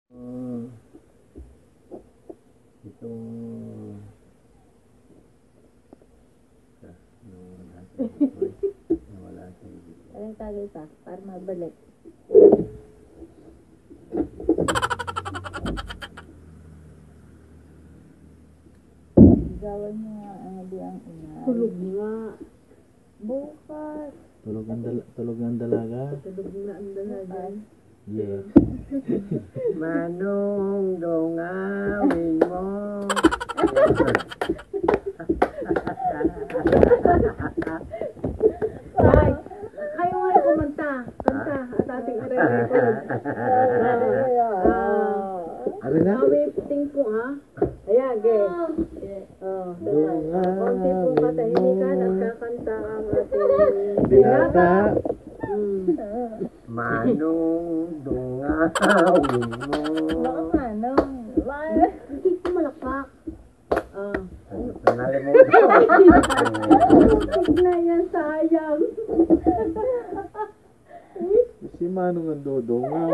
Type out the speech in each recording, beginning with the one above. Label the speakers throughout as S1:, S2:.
S1: Itong nawala siya.
S2: Anong tagay pa? Para mabalik. Gawan niyo nga ang ina.
S3: Tulog nga.
S2: Bukas.
S1: Tulog ng dalaga.
S3: Tulog na ang dalaga.
S1: Yeah.
S4: Manong dongawin mo.
S3: Ay, kayo nga kumanta. Kanta at ating i-record.
S1: Ano na?
S3: Awifting po ha. Ayan, game. Konti pong katahimikan at kakanta ang ating
S1: Binata.
S4: Manong dongawin mo.
S2: Baka manong.
S3: hindi ko malakpak.
S4: Nalimutan.
S3: Na yan, sayang.
S1: Si Manong ang dodongaw.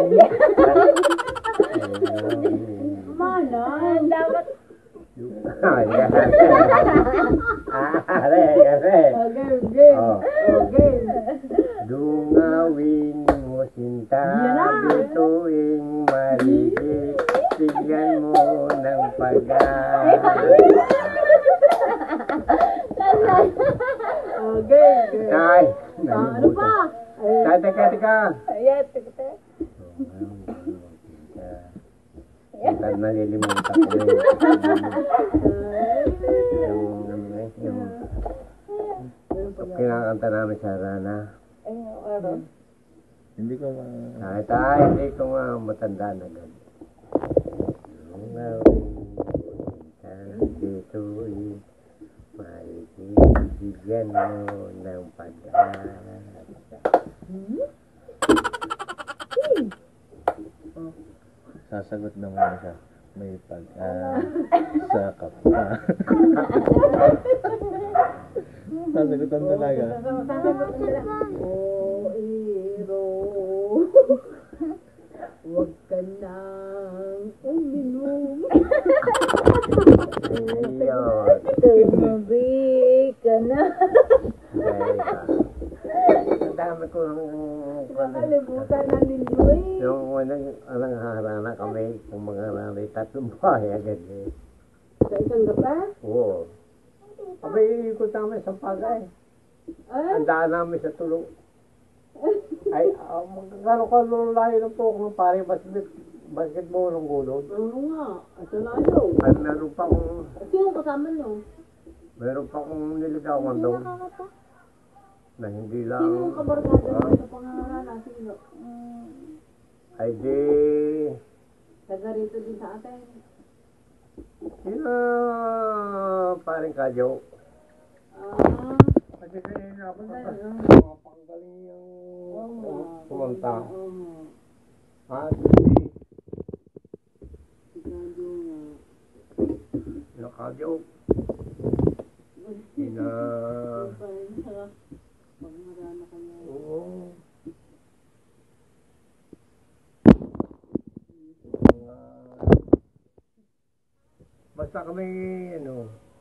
S3: Manong.
S2: Dapat.
S4: Kasi.
S3: Game.
S4: Oh.
S3: Game.
S4: Dungawin mo sinta, bituing marigit, tignan mo ng pag-asa.
S3: Game.
S4: Ay,
S3: Ano pa?
S4: Teka.
S2: Ayan, tigte.
S4: Nalilimutan ko na yung kinakanta namin sa Rana.
S2: Ayun, araw.
S1: Hindi ko
S4: Kahit hindi ko nga matanda na gano'n. Dito'y maibigyan mo ng pag-asa.
S1: sasagot naman siya. May sa kapwa. Sasagot ang dalaga.
S3: Oh, iro. Huwag ka nang uminom.
S4: Ayun.
S2: Tumabi ka na.
S4: Ang dami ko
S3: Nakalimutan na ninyo eh.
S4: yung unang harana kami, kung mga harana, tatlong bahay agad eh.
S3: Sa isang gabi?
S4: Oo. Kami ikot namin sa pagay. Ang daan namin sa tulong. Ay, magkano ka lulayo na po kung pare basketball ng gulod.
S3: Oo nga. At layo.
S4: At meron pa akong,
S3: Sino kasama nyo?
S4: meron pa akong niligawan doon. Na hindi lang.
S3: Sino yung kabarkada mo sa pangarana? Sino?
S4: Ay di,
S3: Taga rito din sa atin.
S4: sino paring kadyo. Kasi kanina ako panggaling yung kumanta. At hindi, nakadyo. Sina, oo. Basta kami, ano,